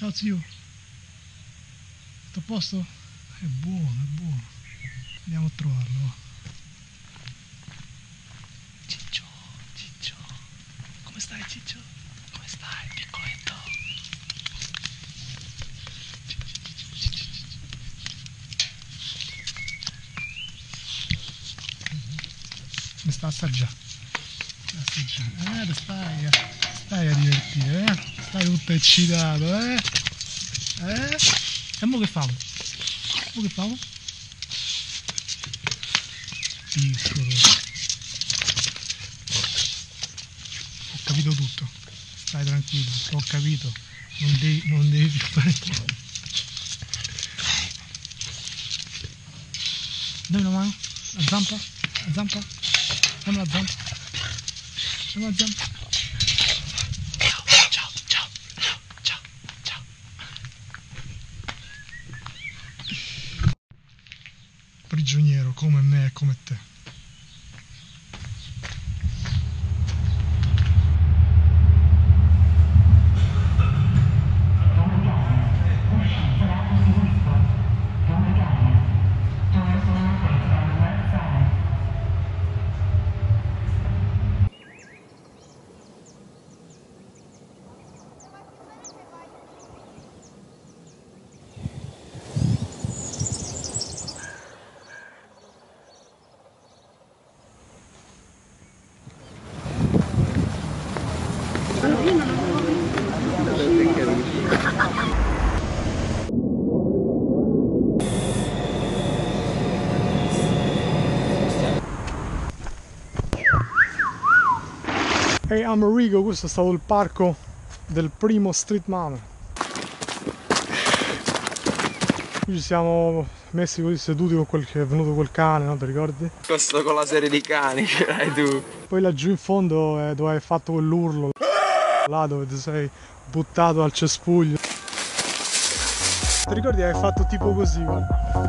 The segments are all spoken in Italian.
Ciao zio. Tutto a posto? È buono, è buono. Andiamo a trovarlo. Ciccio, Ciccio. Come stai Ciccio? Come stai, piccoletto? Mi sta assaggiando. Stai a divertire, Stai tutto eccitato, E mo che famo? Mo che famo? Piccolo. Ho capito tutto. Stai tranquillo, ho capito. Non devi più fare niente. Dai una mano? La zampa? La zampa? Dammi la zampa. Dammi la zampa. Ciao, ciao, ciao, ciao, ciao. Prigioniero come me e come te. Hey, Amerigo, questo è stato il parco del primo Street Mama. Qui ci siamo messi così seduti con quel che è venuto quel cane, no? Ti ricordi? Questo con la serie di cani ce l'hai tu. Poi laggiù in fondo è dove hai fatto quell'urlo, là dove ti sei buttato al cespuglio. Ti ricordi che hai fatto tipo così, guarda?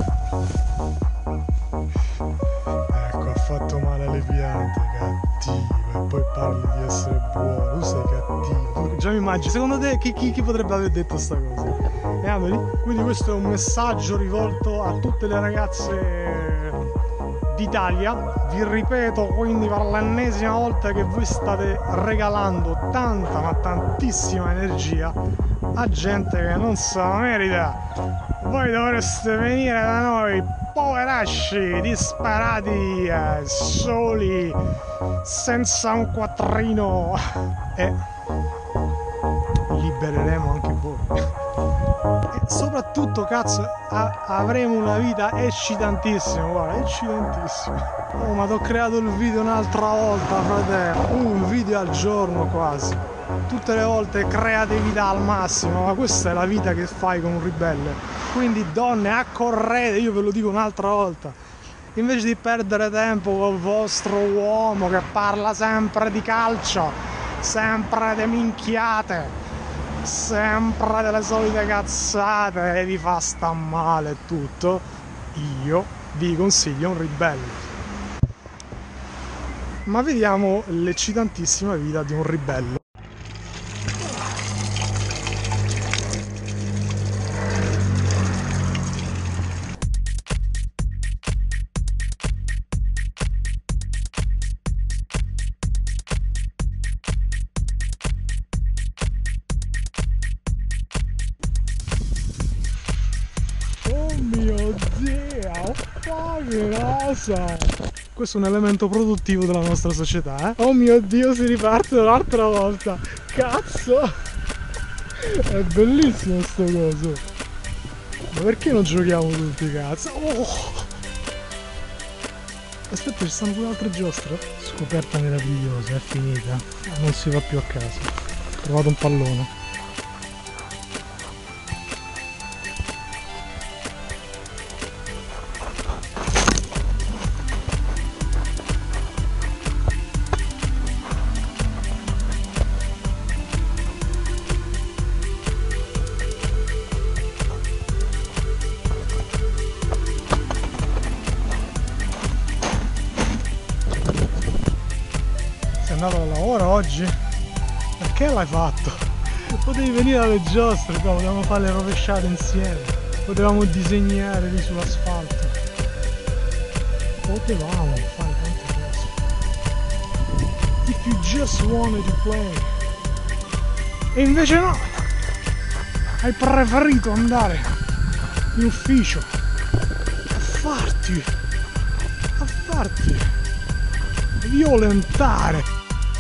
Ecco, ha fatto male alle piante, cattivo. E poi parli di essere buono, tu sei cattivo. Già mi immagino, secondo te chi potrebbe aver detto sta cosa? Quindi questo è un messaggio rivolto a tutte le ragazze d'Italia. Vi ripeto quindi per l'ennesima volta che voi state regalando tanta ma tantissima energia a gente che non se la merita. Voi dovreste venire da noi, poveracci, disperati, soli, senza un quattrino, e libereremo anche voi. E soprattutto, cazzo, avremo una vita eccitantissima, guarda, eccitantissima. Oh, ma ti ho creato il video un'altra volta, fratello, un video al giorno quasi. Tutte le volte creatività al massimo, ma questa è la vita che fai con un ribelle. Quindi donne, accorrete, io ve lo dico un'altra volta. Invece di perdere tempo col vostro uomo che parla sempre di calcio, sempre di minchiate, sempre delle solite cazzate e vi fa sta male tutto, io vi consiglio un ribelle. Ma vediamo l'eccitantissima vita di un ribello. Oh mio Dio, che cosa! Questo è un elemento produttivo della nostra società, Oh mio Dio, si riparte un'altra volta! Cazzo! È bellissimo sto coso! Ma perché non giochiamo tutti, cazzo? Oh! Aspetta, ci stanno pure altre giostre? Scoperta meravigliosa, è finita. Non si va più a casa. Ho trovato un pallone. Sei andato al lavoro oggi? Perché l'hai fatto? Potevi venire alle giostre qua, potevamo fare le rovesciate insieme, potevamo disegnare lì sull'asfalto, potevamo fare tante cose. If you just wanted to play. E invece no, hai preferito andare in ufficio a farti violentare.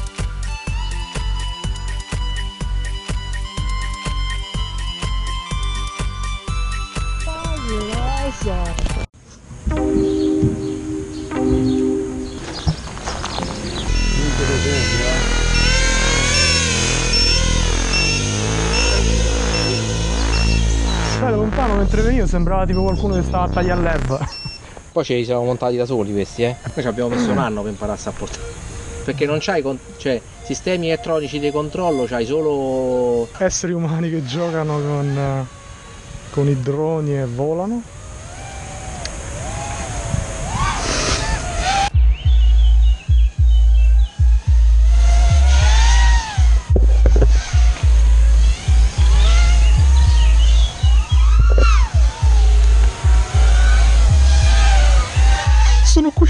Poi lontano mentre venivo sembrava tipo qualcuno che stava a tagliare l'erba. Poi ce li siamo montati da soli questi, Noi ci abbiamo messo un anno per imparare a portare. Perché non c'hai cioè, sistemi elettronici di controllo, c'hai solo Esseri umani che giocano con i droni e volano. Sono qui.